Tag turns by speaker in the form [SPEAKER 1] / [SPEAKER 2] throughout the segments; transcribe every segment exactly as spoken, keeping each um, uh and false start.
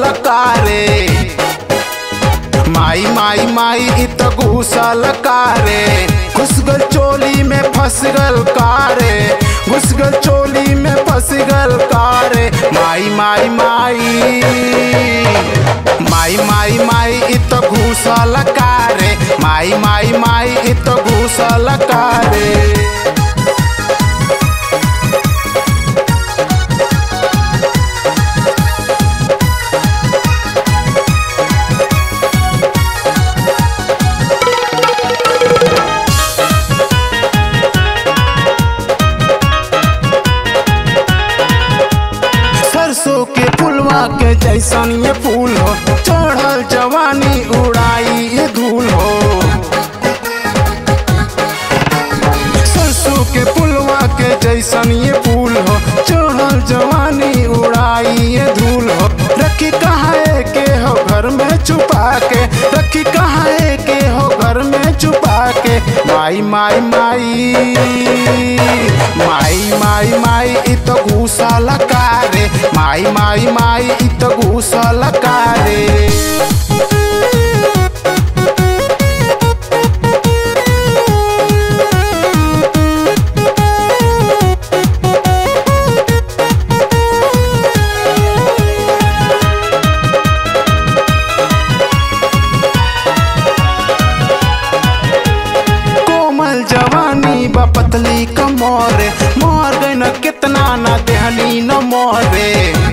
[SPEAKER 1] कारे। माई माई माई इत घुसल कारे, घुसगल चोली में फसगल कारे, घुसगल चोली में फसगल कारे। माई माई माई माई माई माई इत घुसल कारे, माई माई माई इत घुसल कारे। सरसों के फुलवा के जैसन ये फूल हो, चढ़ल जवानी उड़ाई ये धूल हो। सरसों के फुलवा के जैसन ये फूल हो, चढ़ल जवानी उड़ाई ये धूल हो। रखी कहाँ के हो घर में छुपा के, रखी कहाँ के हो घर में छुपा के। माई माई माई माई माई माई इत घुसल कारे, माई माई माई इत घुसल कारे। कोमल जवानी बा पतली कमोरे, मोर गई न कितना न देहनी न मोरे।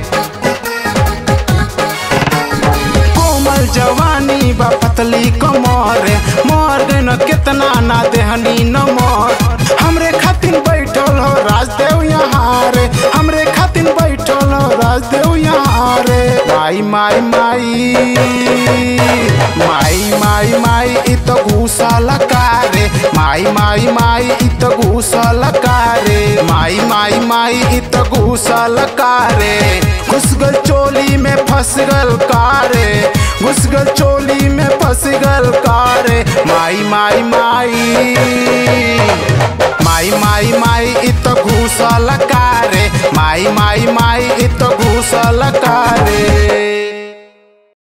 [SPEAKER 1] कोमल जवानी बा पतली कमोरे, मोर गई न कितना न देहनी न मोर। हमरे खातिन बैठल हो राजदेव यहाँ रे, हमरे खातिन बैठल हो राजदेव यहाँ रे। माई माई माई माई माई माई इत घुसल कारे, माई माई माई इत घुसल कारे, माई माई माई इत घुसल कारे। घुसगल चोली में फसगल कारे, घुसगल चोली में फसगल कारे। माई माई माई माई माई माई इत घुसल कारे, माई माई माई इत घुसल कारे।